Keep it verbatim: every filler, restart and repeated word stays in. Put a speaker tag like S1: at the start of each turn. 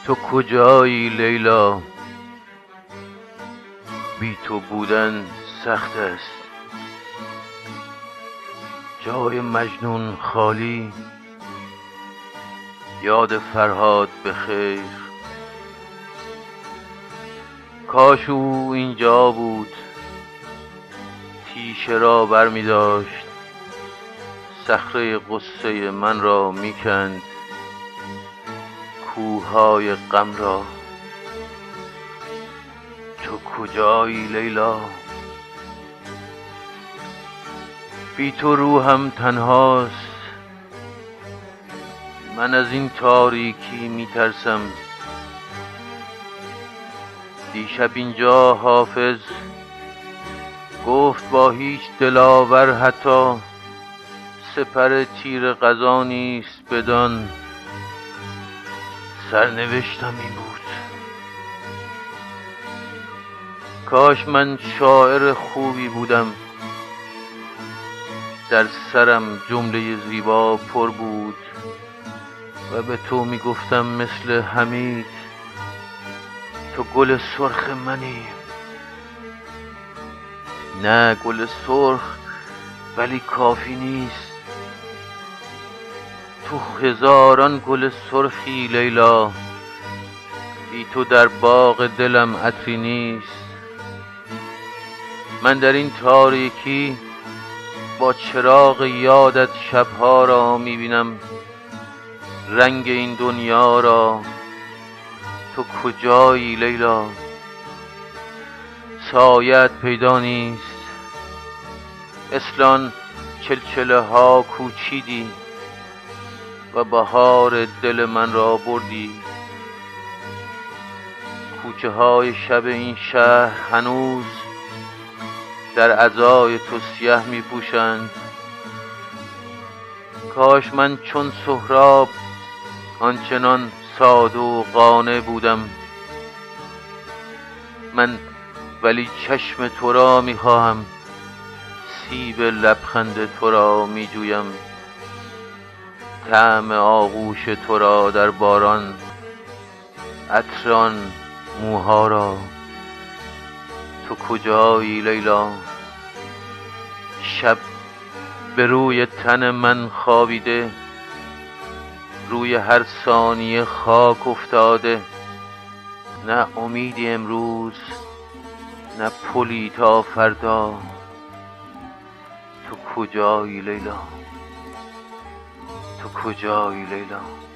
S1: تو کجایی لیلا؟ بی تو بودن سخت است، جای مجنون خالی، یاد فرهاد به خیر. کاش او اینجا بود، تیشه را بر می داشت، صخره غصه من را می کند، کوههای غم را. تو کجایی لیلا؟ بی تو روحم تنهاست، من از این تاریکی می ترسم. دیشب اینجا حافظ گفت با هیچ دلاور حتی سپر تیر قضا نیست بدان. سرنوشتم این بود. کاش من شاعر خوبی بودم، در سرم جمله زیبا پر بود و به تو می گفتم مثل حمید تو گل سرخ منی. نه گل سرخ ولی کافی نیست، تو هزاران گل سرخی لیلا. بی تو در باغ دلم عطری نیست. من در این تاریکی با چراغ یادت شبها را میبینم، رنگ این دنیا را. تو کجایی لیلا؟ سایت پیدا نیست، مثل چلچله ها کوچیدی و بهار دل من را بردی. کوچه های شب این شهر هنوز در عزای تو سیه می پوشند. کاش من چون سهراب آنچنان ساده و قانع بودم. من ولی چشم تو را می خواهم، سیب لبخند تو را می جویم، طعم آغوش تو را در باران، عطر آن موها را. تو کجایی لیلا؟ شب به روی تن من خوابیده، روی هر ثانیه خاک افتاده. نه امیدی امروز، نه پلی تا فردا. تو کجایی لیلا؟ تو کجایی لیلا؟